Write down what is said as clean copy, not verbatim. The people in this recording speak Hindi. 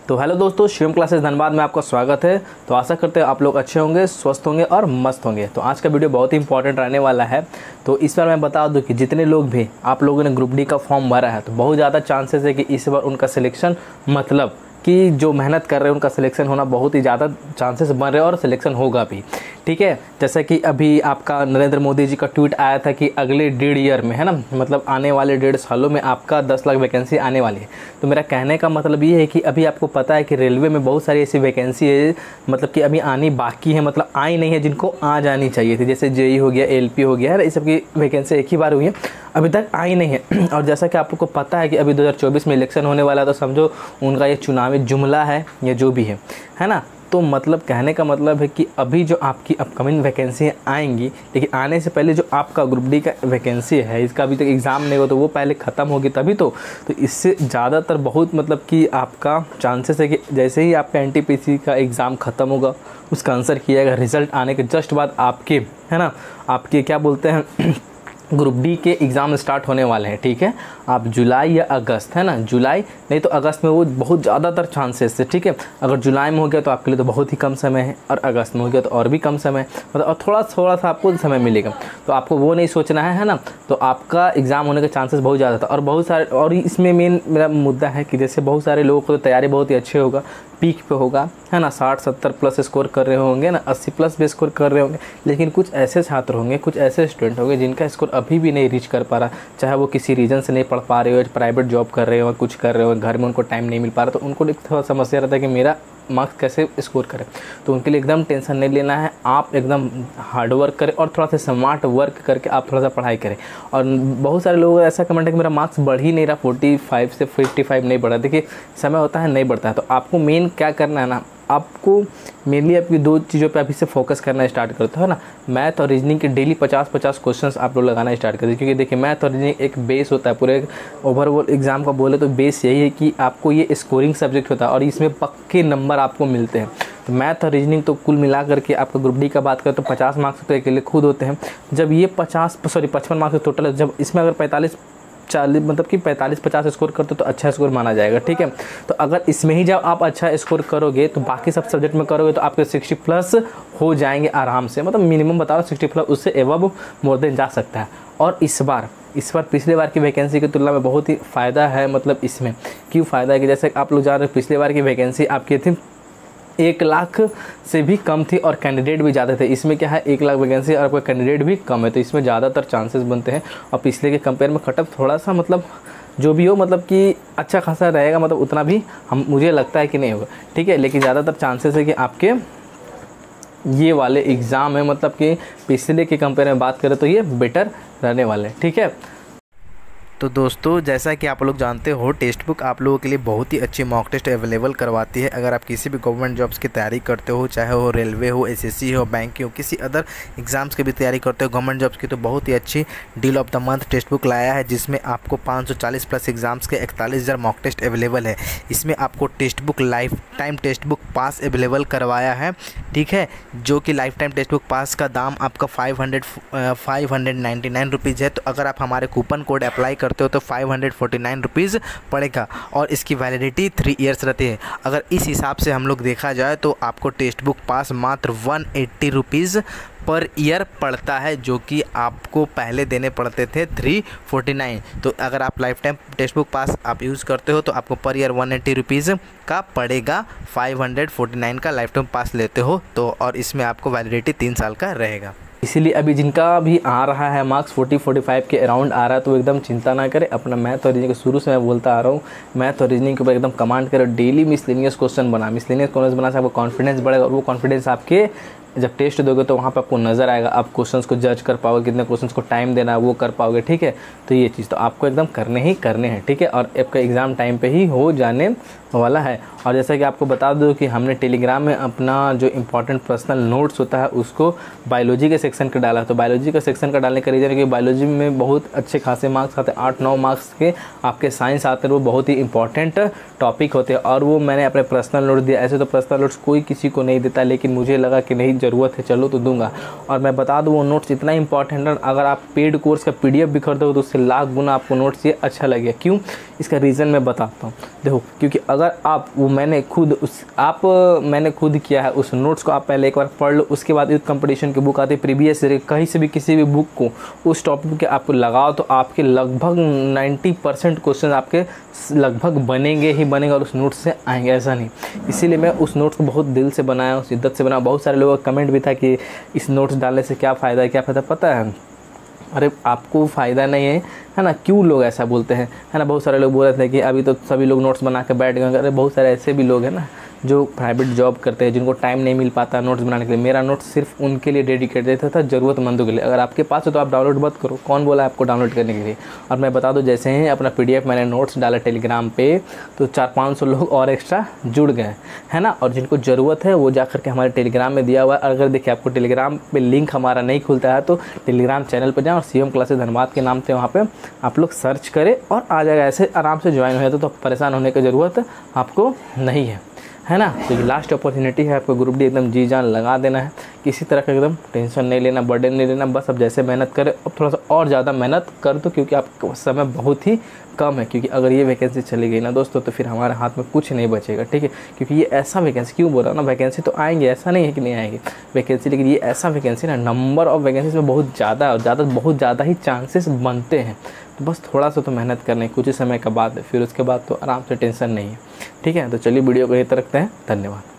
तो हेलो दोस्तों, शिवम क्लासेस धनबाद में आपका स्वागत है। तो आशा करते हैं आप लोग अच्छे होंगे, स्वस्थ होंगे और मस्त होंगे। तो आज का वीडियो बहुत ही इंपॉर्टेंट रहने वाला है। तो इस बार मैं बता दूं कि जितने लोग भी आप लोगों ने ग्रुप डी का फॉर्म भरा है तो बहुत ज़्यादा चांसेस है कि इस बार उनका सिलेक्शन, मतलब कि जो मेहनत कर रहे हैं उनका सिलेक्शन होना बहुत ही ज़्यादा चांसेस बन रहे हैं और सिलेक्शन होगा भी। ठीक है, जैसा कि अभी आपका नरेंद्र मोदी जी का ट्वीट आया था कि अगले 1.5 ईयर में, है ना, मतलब आने वाले 1.5 सालों में आपका 10 लाख वैकेंसी आने वाली है। तो मेरा कहने का मतलब ये है कि अभी आपको पता है कि रेलवे में बहुत सारी ऐसी वैकेंसी है मतलब कि अभी आनी बाकी है, मतलब आई नहीं है, जिनको आ जानी चाहिए थी। जैसे जेई हो गया, एलपी हो गया है, इस सब की वैकेंसी एक ही बार हुई है, अभी तक आई नहीं है। और जैसा कि आप लोग को पता है कि अभी 2024 में इलेक्शन होने वाला है, तो समझो उनका ये चुनावी जुमला है या जो भी है ना। तो मतलब कहने का मतलब है कि अभी जो आपकी अपकमिंग वैकेंसी आएंगी, लेकिन आने से पहले जो आपका ग्रुप डी का वैकेंसी है, इसका अभी तक एग्ज़ाम नहीं हो तो वो पहले ख़त्म होगी तभी तो इससे ज़्यादातर बहुत मतलब कि आपका चांसेस है कि जैसे ही आपका एनटीपीसी का एग्ज़ाम ख़त्म होगा, उसका आंसर किया जाएगा, रिज़ल्ट आने के जस्ट बाद आपके, है ना, आपके क्या बोलते हैं ग्रुप डी के एग्ज़ाम स्टार्ट होने वाले हैं। ठीक है, आप जुलाई या अगस्त, है ना, जुलाई नहीं तो अगस्त में वो बहुत ज़्यादातर चांसेस है। ठीक है, अगर जुलाई में हो गया तो आपके लिए तो बहुत ही कम समय है, और अगस्त में हो गया तो और भी कम समय है, मतलब और थोड़ा सा आपको समय मिलेगा। तो आपको वो नहीं सोचना है ना। तो आपका एग्ज़ाम होने के चांसेस बहुत ज़्यादा था। और बहुत सारे, और इसमें मेन मेरा मुद्दा है कि जैसे बहुत सारे लोगों को तो तैयारी बहुत ही अच्छे होगा, पीक पे होगा, है ना, 60-70 प्लस स्कोर कर रहे होंगे ना, 80 प्लस भी स्कोर कर रहे होंगे। लेकिन कुछ ऐसे छात्र होंगे, कुछ ऐसे स्टूडेंट होंगे जिनका स्कोर अभी भी नहीं रीच कर पा रहा, चाहे वो किसी रीजन से नहीं पढ़ पा रहे हो, प्राइवेट जॉब कर रहे हो, कुछ कर रहे हो, घर में उनको टाइम नहीं मिल पा रहा, तो उनको एक थोड़ा समस्या रहता है कि मेरा मार्क्स कैसे स्कोर करें। तो उनके लिए एकदम टेंशन नहीं लेना है, आप एकदम हार्ड वर्क करें और थोड़ा सा स्मार्ट वर्क करके आप थोड़ा सा पढ़ाई करें। और बहुत सारे लोग ऐसा कमेंट है कि मेरा मार्क्स बढ़ ही नहीं रहा, 45 से 55 नहीं बढ़ा। देखिए, समय होता है नहीं बढ़ता है। तो आपको मेन क्या करना है ना, आपको मेनली आपकी 2 चीज़ों पे अभी से फोकस करना स्टार्ट करते हो ना। मैथ और रीजनिंग के डेली 50-50 क्वेश्चंस आप लोग लगाना स्टार्ट कर दीजिए, क्योंकि देखिए मैथ और रीजनिंग एक बेस होता है पूरे ओवरऑल एग्जाम का। बोले तो बेस यही है कि आपको ये स्कोरिंग सब्जेक्ट होता है और इसमें पक्के नंबर आपको मिलते हैं। तो मैथ और रीजनिंग तो कुल मिला करके आपका ग्रुप डी का बात करें तो 50 मार्क्स तो अकेले खुद होते हैं। जब ये 55 मार्क्स टोटल है, जब इसमें अगर 45-40 मतलब कि 45-50 स्कोर करते तो अच्छा स्कोर माना जाएगा। ठीक है, तो अगर इसमें ही जब आप अच्छा स्कोर करोगे तो बाकी सब सब्जेक्ट में करोगे तो आपके 60 प्लस हो जाएंगे आराम से, मतलब मिनिमम बता रहा हूँ 60 प्लस, उससे एवब मोर देन जा सकता है। और इस बार पिछले बार की वैकेंसी की तुलना में बहुत ही फ़ायदा है। मतलब इसमें क्यों फ़ायदा है कि जैसे आप लोग जान रहे हैं पिछले बार की वैकेंसी आपकी थी 1 लाख से भी कम थी और कैंडिडेट भी ज़्यादा थे। इसमें क्या है, 1 लाख वैकेंसी और आपका कैंडिडेट भी कम है, तो इसमें ज़्यादातर चांसेस बनते हैं। और पिछले के कंपेयर में कटअप थोड़ा सा मतलब जो भी हो, मतलब कि अच्छा खासा रहेगा, मतलब उतना भी मुझे लगता है कि नहीं होगा। ठीक है, लेकिन ज़्यादातर चांसेस है कि आपके ये वाले एग्ज़ाम है, मतलब कि पिछले के कंपेयर में बात करें तो ये बेटर रहने वाले। ठीक है, तो दोस्तों, जैसा कि आप लोग जानते हो, टेक्स्ट बुक आप लोगों के लिए बहुत ही अच्छी मॉक टेस्ट अवेलेबल करवाती है। अगर आप किसी भी गवर्नमेंट जॉब्स की तैयारी करते हो, चाहे वो रेलवे हो, एसएससी हो, बैंक की हो, किसी अदर एग्जाम्स की भी तैयारी करते हो गवर्नमेंट जॉब्स की, तो बहुत ही अच्छी deal of the month text book लाया है, जिसमें आपको 540 प्लस एग्जाम्स के 41,000 मॉक टेस्ट अवेलेबल है। इसमें आपको text book life time text book pass available करवाया है। ठीक है, जो कि life time text book pass का दाम आपका 599 रुपीज़ है। तो अगर आप हमारे कूपन कोड अप्लाई करते हो तो 549 रुपीज़ पड़ेगा और इसकी वैलिडिटी 3 ईयर्स रहती है। अगर इस हिसाब से हम लोग देखा जाए तो आपको टेक्स्ट बुक पास मात्र 180 रुपीज़ पर ईयर पड़ता है, जो कि आपको पहले देने पड़ते थे 349। तो अगर आप life time text book pass आप यूज़ करते हो तो आपको पर ईयर 180 रुपीज़ का पड़ेगा, 549 का लाइफ टाइम पास लेते हो तो, और इसमें आपको वैलिडिटी 3 साल का रहेगा। इसीलिए अभी जिनका भी आ रहा है मार्क्स 40-45 के अराउंड आ रहा है, तो एकदम चिंता ना करें। अपना मैथ और रीजनिंग को शुरू से मैं बोलता आ रहा हूँ, मैथ और रीजनिंग के ऊपर एकदम कमांड करो। डेली मिसलेनियस क्वेश्चन मिसलेनियस से आपको कॉन्फिडेंस बढ़ेगा, और वो कॉन्फिडेंस आपके जब टेस्ट दोगे तो वहाँ पे आपको नज़र आएगा, आप क्वेश्चंस को जज कर पाओगे, कितने क्वेश्चंस को टाइम देना है वो कर पाओगे। ठीक है, तो ये चीज़ तो आपको एकदम करने हैं। ठीक है, और आपका एग्ज़ाम टाइम पे ही हो जाने वाला है। और जैसा कि आपको बता दूं कि हमने टेलीग्राम में अपना जो इंपॉर्टेंट पर्सनल नोट्स होता है उसको बायोलॉजी के सेक्शन का डाला। तो बायोलॉजी का सेक्शन का डालने का रीज़न है कि बायोलॉजी में बहुत अच्छे खासे मार्क्स आते हैं, 8-9 मार्क्स के आपके साइंस आते हैं, वो बहुत ही इंपॉर्टेंट टॉपिक होते हैं। और वो मैंने अपने पर्सनल नोट दिया। ऐसे तो पर्सनल नोट्स कोई किसी को नहीं देता, लेकिन मुझे लगा कि नहीं, ज़रूरत है चलो तो दूंगा। और मैं बता दूँ वो नोट्स इतना इंपॉर्टेंट है, अगर आप पेड कोर्स का PDF भी खरीदो तो उससे लाख गुना आपको नोट्स ये अच्छा लगेगा। क्यों, इसका रीज़न मैं बताता हूँ। देखो, क्योंकि अगर आप वो मैंने खुद किया है, उस नोट्स को आप पहले एक बार पढ़ लो, उसके बाद यूथ कंपटीशन की बुक आती है प्रीवियस ईयर, कहीं से भी किसी भी बुक को उस टॉपिक के आपको लगाओ तो आपके लगभग 90% क्वेश्चन आपके लगभग बनेंगे ही बनेंगे और उस नोट्स से आएंगे, ऐसा नहीं। इसीलिए मैं उस नोट्स को बहुत दिल से बनाया, शिद्दत से बनाया। बहुत सारे लोगों का कमेंट भी था कि इस नोट्स डालने से क्या फ़ायदा है, क्या फ़ायदा पता है? अरे आपको फ़ायदा नहीं है ना, क्यों लोग ऐसा बोलते हैं, है ना। बहुत सारे लोग बोल रहे थे कि अभी तो सभी लोग नोट्स बना के बैठ गए। अरे बहुत सारे ऐसे भी लोग हैं ना जो प्राइवेट जॉब करते हैं, जिनको टाइम नहीं मिल पाता नोट्स बनाने के लिए। मेरा नोट्स सिर्फ उनके लिए डेडिकेटेड था, ज़रूरतमंदों के लिए। अगर आपके पास है तो आप डाउनलोड मत करो, कौन बोला आपको डाउनलोड करने के लिए। और मैं बता दूं, जैसे ही अपना PDF मैंने नोट्स डाला टेलीग्राम पे तो 400-500 लोग और एक्स्ट्रा जुड़ गए, है ना। और जिनको ज़रूरत है वो जा करके हमारे टेलीग्राम में दिया हुआ है। अगर देखिए आपको टेलीग्राम पे लिंक हमारा नहीं खुलता है तो टेलीग्राम चैनल पर जाएँ और CM क्लासेस धनबाद के नाम से वहाँ पर आप लोग सर्च करें और आ जाएगा। ऐसे आराम से ज्वाइन हुए तो परेशान होने की ज़रूरत आपको नहीं है ना। तो ये लास्ट अपॉर्चुनिटी है, आपको ग्रुप डी एकदम जी जान लगा देना है। किसी तरह का एकदम टेंशन नहीं लेना, बर्डन नहीं लेना। बस अब जैसे मेहनत करें अब थोड़ा सा और ज़्यादा मेहनत कर दो, क्योंकि आपका समय बहुत ही कम है। क्योंकि अगर ये वैकेंसी चली गई ना दोस्तों तो फिर हमारे हाथ में कुछ नहीं बचेगा, ठीक है। क्योंकि ये ऐसा वैकेंसी, क्यों बोल रहा हूँ ना, वैकेंसी तो आएंगे, ऐसा नहीं है कि नहीं आएंगे वैकेंसी, लेकिन ये ऐसा वैकेंसी ना, नंबर ऑफ वैकेंसी में बहुत ज़्यादा ही चांसेस बनते हैं। तो बस थोड़ा सा तो मेहनत करने कुछ ही समय के बाद, फिर उसके बाद तो आराम से टेंशन नहीं है, ठीक है। तो चलिए वीडियो को यहीं तक रखते हैं, धन्यवाद।